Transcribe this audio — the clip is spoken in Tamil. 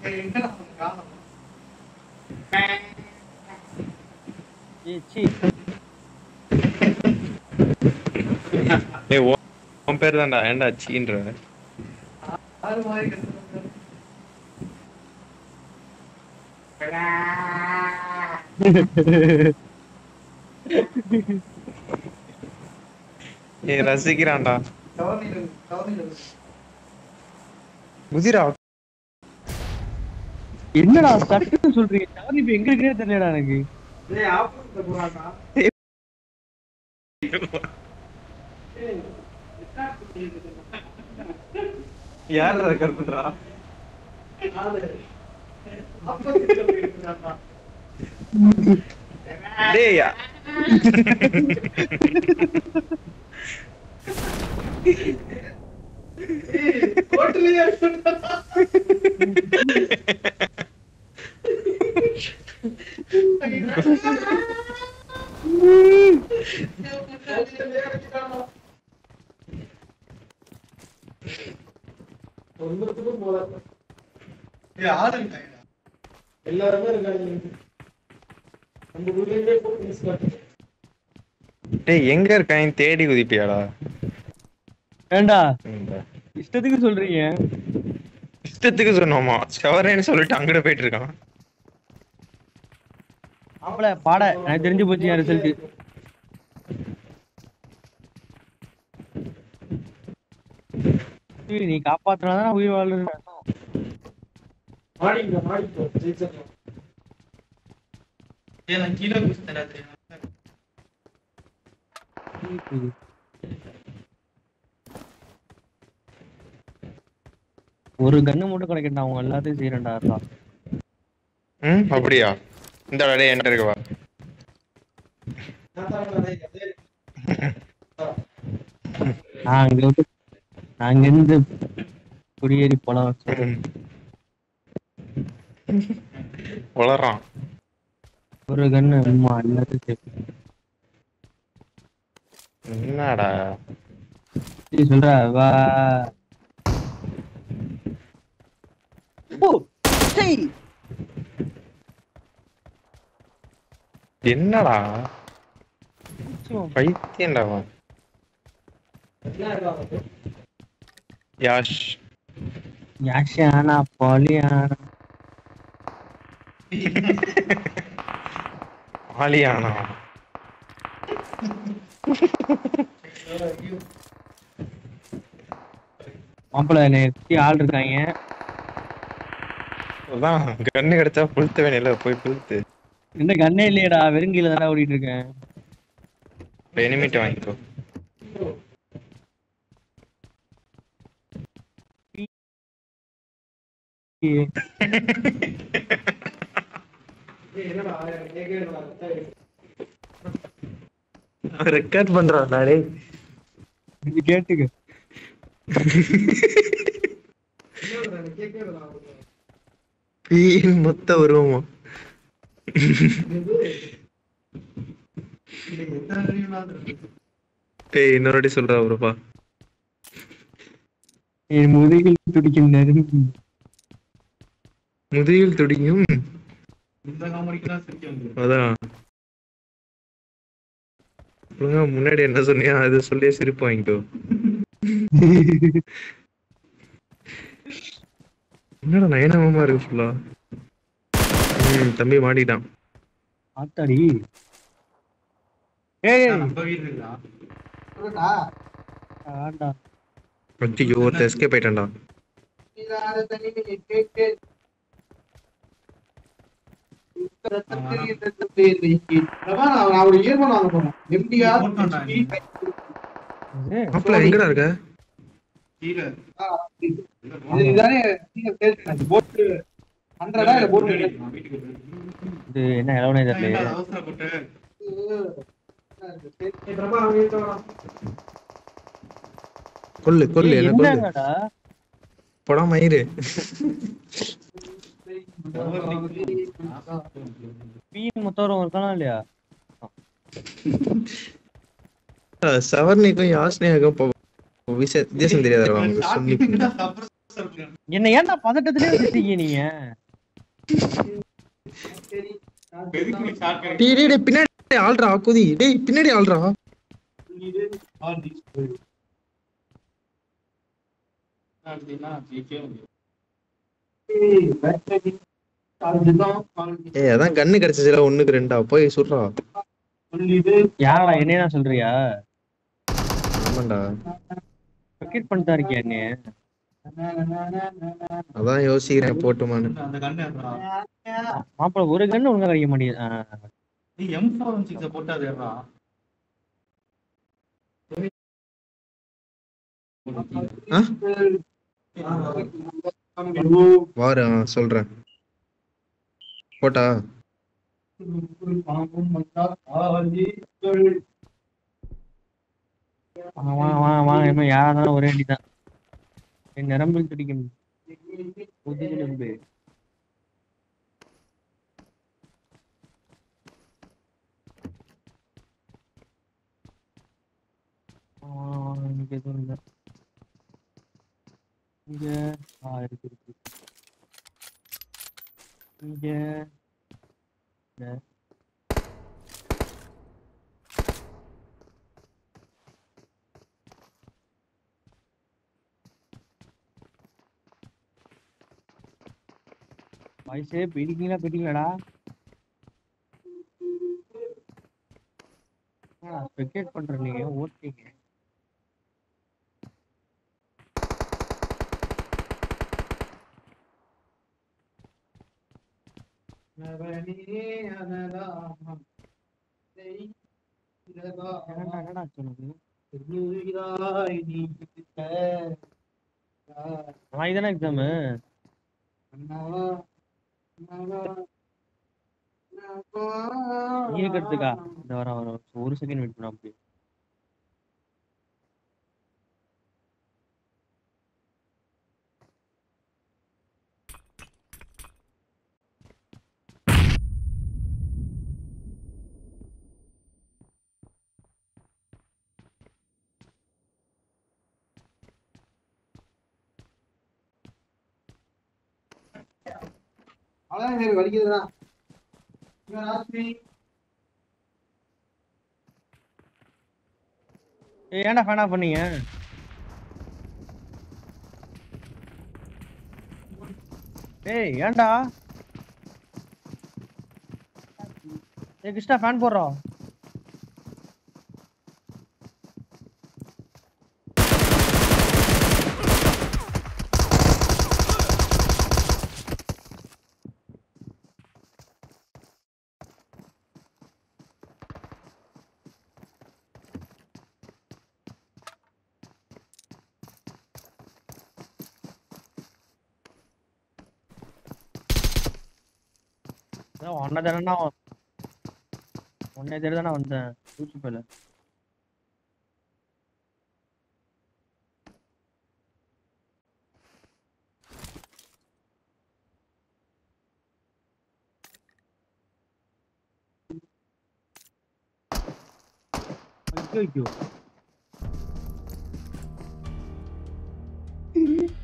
ஏய் சி ஏய் உன் பேர் தான்டா ஏன்டா சீன்ற ஏய் ரசிக்கிறான்டா குதிரா என்னடா சட்டுன்னு சொல்றீங்க சாரி இப்ப எங்க இருக்கே தெரியலடா எனக்கு யாரா கருப்புடா டேய் டேய் எங்க இருக்கான் தேடி குதிப்பியாடா ஏண்டா இஷ்டத்துக்கு சொல்றீங்க இஷ்டத்துக்கு சொன்னோமா செவரேன்னு சொல்லிட்டு அங்கிட்ட போயிட்டு இருக்கான் மாப்பிள பாட எனக்கு தெரிஞ்சு போச்சு என் ரிசல்ட் நீ காப்பாத்துனாதான் உயிர் வாழ்றேன் ஒரு கண்ணு மட்டும் கிடைக்கட்டா அவங்க எல்லாத்தையும் செய்யறேன்டா அப்படியா இந்த டே என்கிட்ட இருக்கவா நாங்க இருந்து குடியேறி போலாம் வளர்றான் ஒரு கண்ணு அம்மா எல்லாத்தையும் என்னடா சொல்ற வா என்னடா பைத்தியம்டா யாஷ் யாஷானா பாலியானா ஆலியானா மாப்பிள்ள எப்படி ஆள் இருக்காங்க அதான் கண்ணு கிடைச்சா புளுத்த வேணையில போய் புளுத்து என்ன கண்ணே இல்லையடா வெறுங்கீழ தானே ஓடிட்டு இருக்கேன் எனிமிட் வாங்கிக்கோ ரெக்கார்ட் பண்றான் நாளே இது கேட்டுக்க மொத்த வருவோமா டேய் இன்னொரு சொல்றா ஒருப்பா என் முதுகில் துடிக்கும் நெருங்கி முதுகில் துடிக்கும் அதான் முன்னாடி என்ன சொன்னியா அது சொல்லியே சிரிப்பு வாங்கிட்டோ என்னடா நயனமா இருக்கு ஃபுல்லா தம்பி மாட்டிட்டான் ஆத்தாடி ஏய் ஆண்டா ஐயோ ஒருத்தன் எஸ்கேப் ஆயிட்டான்டா மாப்பிள்ள எங்கடா இருக்க இது என்ன இளவனே தெரியல கொல்லு கொல்லு என்ன கொல்லு என்னங்கடா படம் மயிறு பீன் முத்தவரம் இருக்கானா இல்லையா சவர்ணிக்கும் யாஸ்னியாக்கும் வித்தியாசம் தெரியாதா என்ன ஏன்டா பதட்டத்திலே வச்சிருக்கீங்க நீங்க? டேய் பின்னாடி ஆள்றா குதி. டேய் பின்னாடி ஆள்றா. ஏய் அதான் கன்னு கிடைச்சதுல 1க்கு 2 போய் சுடுறா. யாரடா என்னையா சொல்றியா? ஆமாண்டா. பக்கெட் பண்ணிட்டா இருக்கியா என்ன? அதான் யோசிக்கிறேன் போட்டுமான்னு. மாப்பிள ஒரு கன்னு ஒழுங்கா கிடைக்க மாட்டேங்குது. வாரு சொல்றேன். போட்டா வாங்க யாராலும் ஒரே அடிதான். என் நரம்பில் துடிக்கும் முதுகெலும்பு. இங்க எதுவும் இல்லை. இங்க இருக்கு இருக்கு. இங்க வயசே போயிட்டீங்களாடா? ஸ்பெக்டேட் பண்ற நீங்க ஓட்டிங்க. என்னடா சொன்னது? இதுதானே எக்ஸாமு? இருக்கிறதுக்கா இந்த வர ஒரு செகண்ட் வெயிட் பண்ண அப்படி. வலிக்குதுடா. ஏன்டா ஃபேன் ஆஃப் பண்ணீங்க? ஏய் ஏன்டா? ஏய் கிருஷ்ணா ஃபேன் போடுறோம். ஒன்னே தேடி தானே வந்தேன். தூக்கி போயில ஐயோ